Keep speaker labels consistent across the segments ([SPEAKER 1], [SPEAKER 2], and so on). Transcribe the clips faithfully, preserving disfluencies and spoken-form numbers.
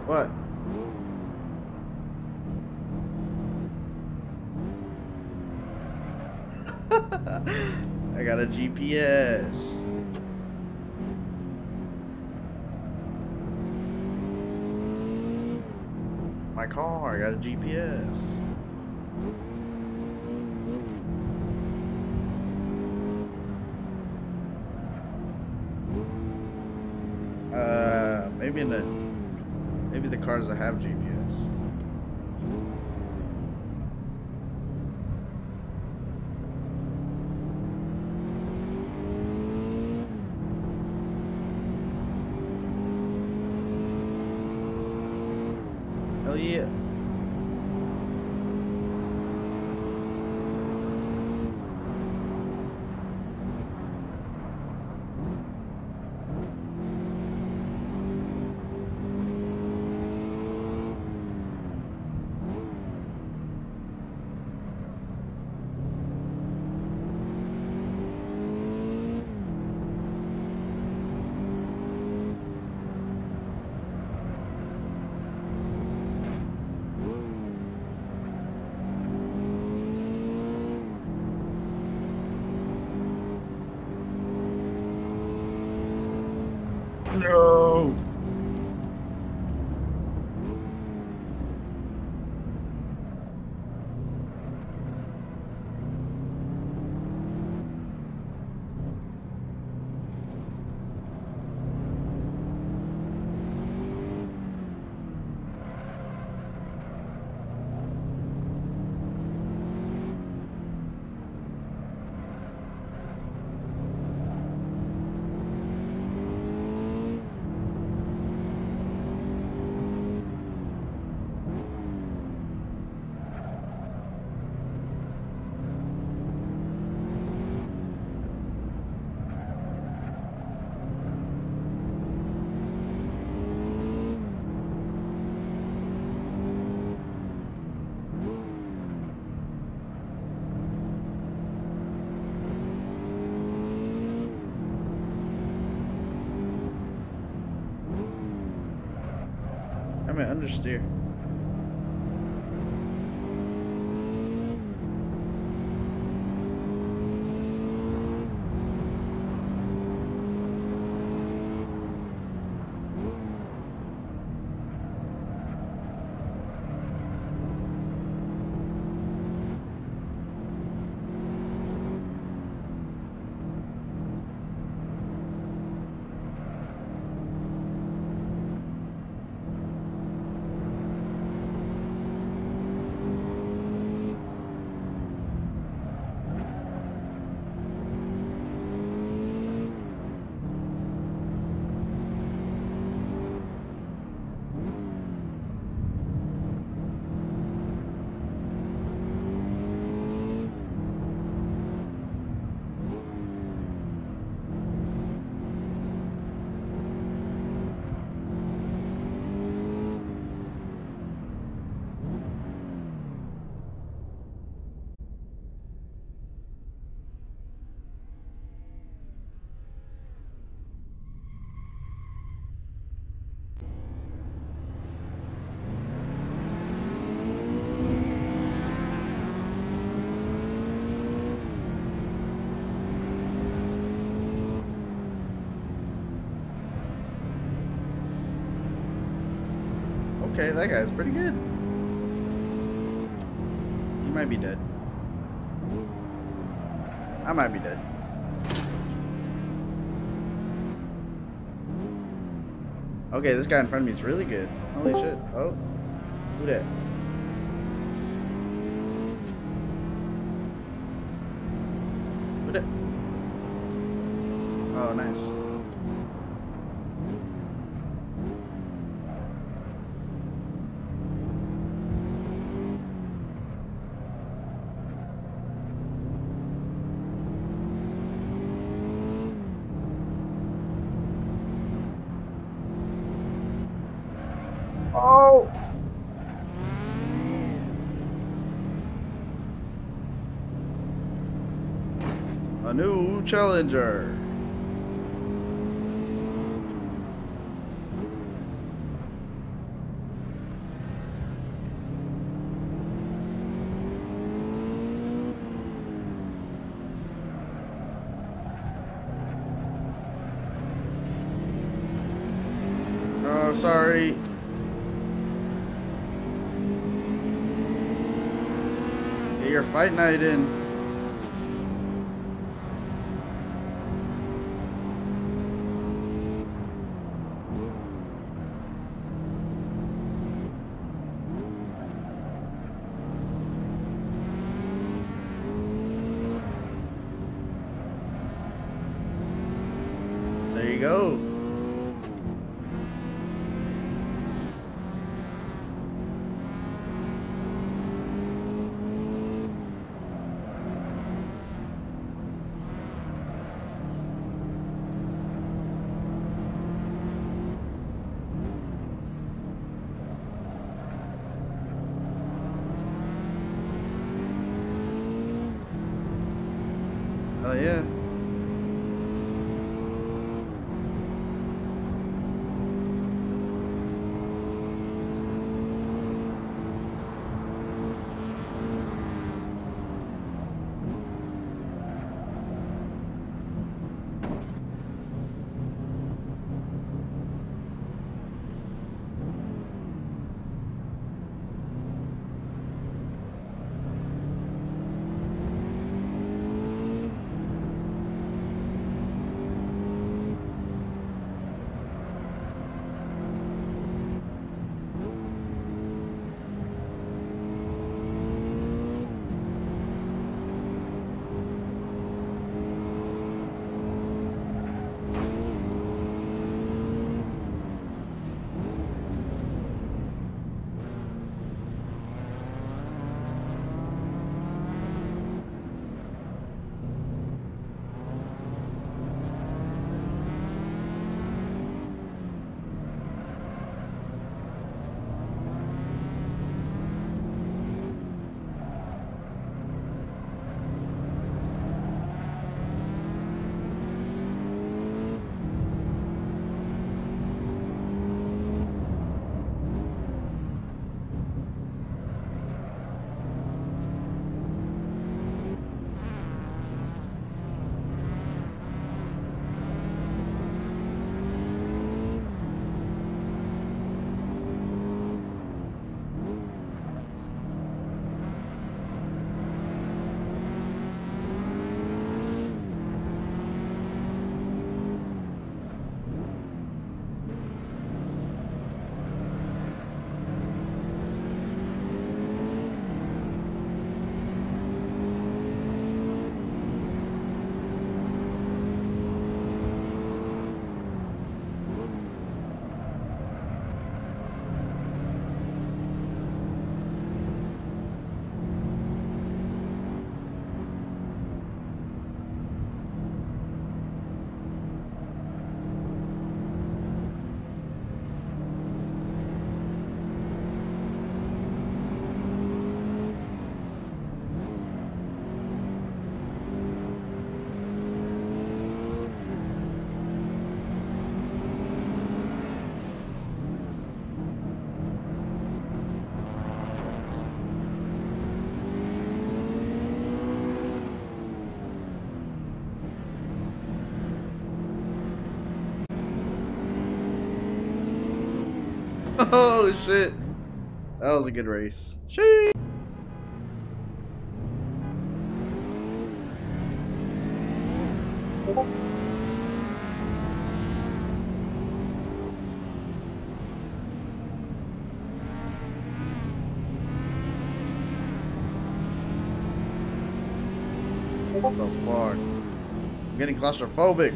[SPEAKER 1] What? I got a G P S. My car, I got a G P S. Uh, maybe in the maybe the cars that have G P S. Hell yeah. No. I'm an understeer. Okay, that guy's pretty good. He might be dead. I might be dead. Okay, this guy in front of me is really good. Holy shit. Oh. Who that? Who that? Oh, nice. Oh! A new challenger. sorry. Get your fight night in. There you go. Oh yeah. Oh shit. That was a good race. Sheesh. What the fuck? I'm getting claustrophobic.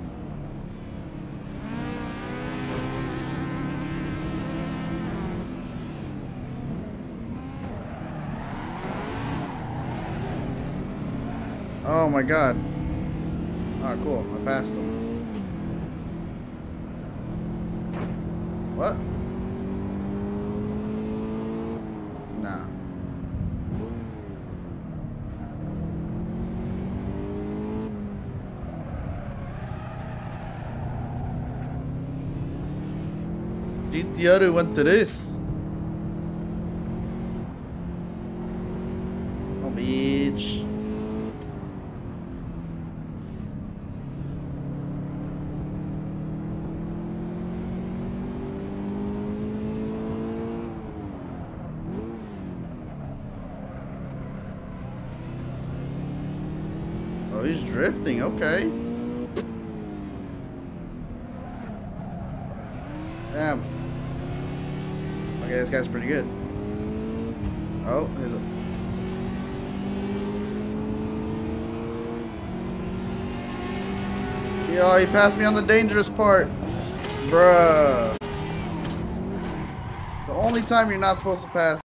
[SPEAKER 1] Oh my god. Ah, cool. I passed him. What? Nah. G T R went to this. Oh, bitch. Oh, he's drifting. Okay. Damn. Okay, this guy's pretty good. Oh, here's a... Yo, he passed me on the dangerous part. Bruh. The only time you're not supposed to pass